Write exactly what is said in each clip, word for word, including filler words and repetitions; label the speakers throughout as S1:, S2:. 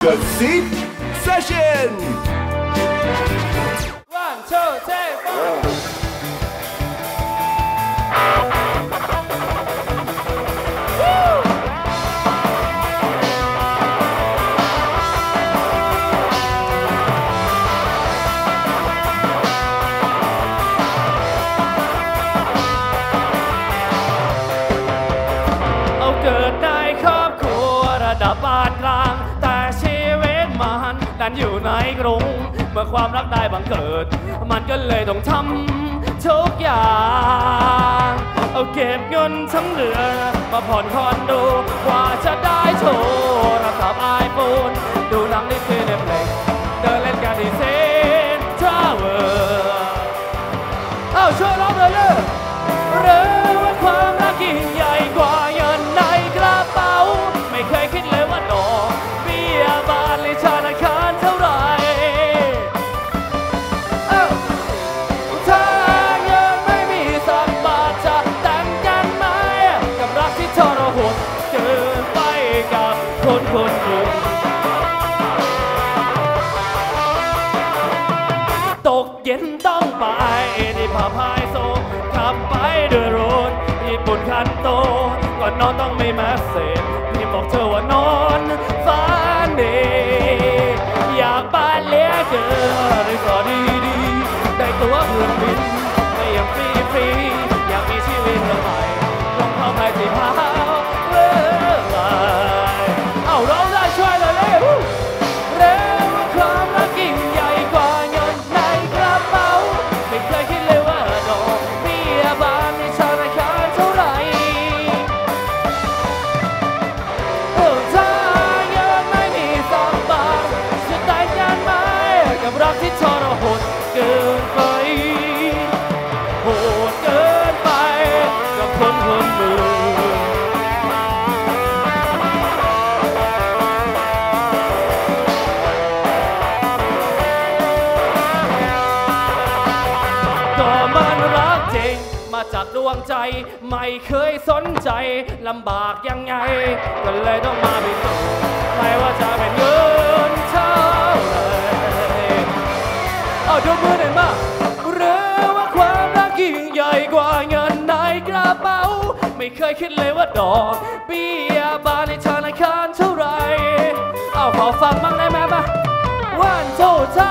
S1: The Seed Session
S2: One, two, three, four เอาเกิดในครอบครัวระดับปานกลางแต่ชีวิตมันดันอยู่ในกรุงเมื่อความรักได้บังเกิดมันก็เลยต้องทำทุกอย่างเอาเก็บเงินทั้งเดือนมาผ่อนคอนโดกว่าจะได้โทรศัพท์ไอโฟนดูหนังในซีเนเพล็กซ์เดินเล่นกันที่เซ็นทรัลเวิลด์เอ้าช่วยร้องเลยเลยหรือว่าความรักยิ่งใหญ่กว่าเงินในกระเป๋าไม่เคยคิดเลยว่าดอกเบี้ยบาทในธนาคารเท่าไหร่ถ้าเงินไม่มีสักบาทจะแต่งกันไหมกับรักที่ทรหดเกินไปกับคนคนหนึ่งตกเย็นต้องไปที่ผับไฮโซขับไปด้วยรถญี่ปุ่นคันโตก่อนนอนต้องไม่แมสเซจพี่บอกเธอว่านอนฝันดีอยากบ้านเลี้ยงเกินรีสอร์ทดีๆได้ตั๋วเครื่องบินไม่ยังฟรีฟรีอยากมีชีวิตใหม่ลองเข้าไปที่พาวเวอร์ไลน์เอ้าเราได้ช่วยเลยเลยเร็วความรักยิ่งใหญ่กว่าเงินในกระเป๋าไม่เคยคิดเลยว่าดอกเบี้ยบาทในธนาคารเท่าไหร่ถ้าเงินไม่มีสักบาทจะแต่งกันไหมกับรักที่ทรหดเกินไปโหดเกินไปกับคนคนหนึ่งก็มันรักจริงมาจากดวงใจไม่เคยสนใจลำบากยังไงก็เลยต้องมาพิสูจน์ไม่ว่าจะเป็นเงินเท่าไหร่เอายกมือหน่อยมาหรือว่าความรักยิ่งใหญ่กว่าเงินในกระเป๋าไม่เคยคิดเลยว่าดอกเบี้ยบาทในธนาคารเท่าไหร่เอาขอฟังบ้างได้ไหมมาวันโจท่า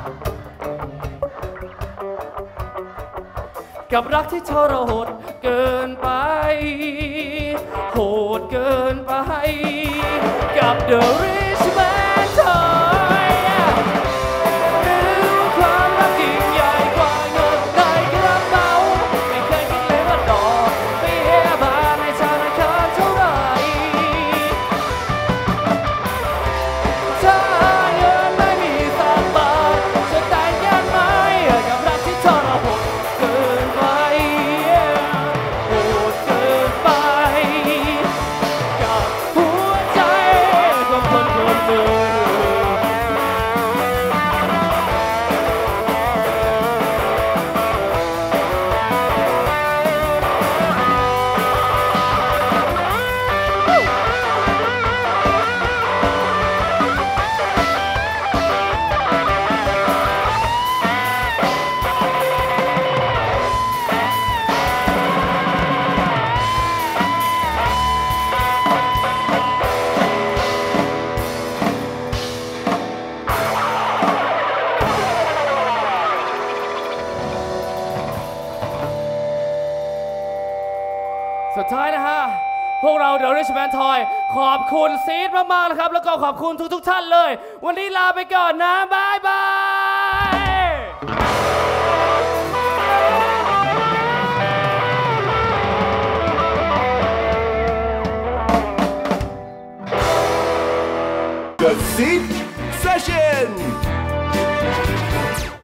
S2: กับรักที่ทรหดเกินไปโหดเกินไปกับ The Rich Man Toy หรือความรักยิ่งใหญ่กว่าเงินในกระเป๋าไม่เคยคิดเลยว่าดอกเบี้ยบาทในธนาคารเท่าไหร่ถ้าเงินไม่มีสักบาทจะแต่งกันไหมกับรักที่ทรหดเกินไปโหดเกินไปกับหัวใจของคนคนหนึ่งสุดท้ายนะฮะพวกเรา The Rich Man Toy ขอบคุณซีดมากๆนะครับแล้วก็ขอบคุณทุกๆท่านเลยวันนี้ลาไปก่อนนะบายบาย
S1: The Seed Session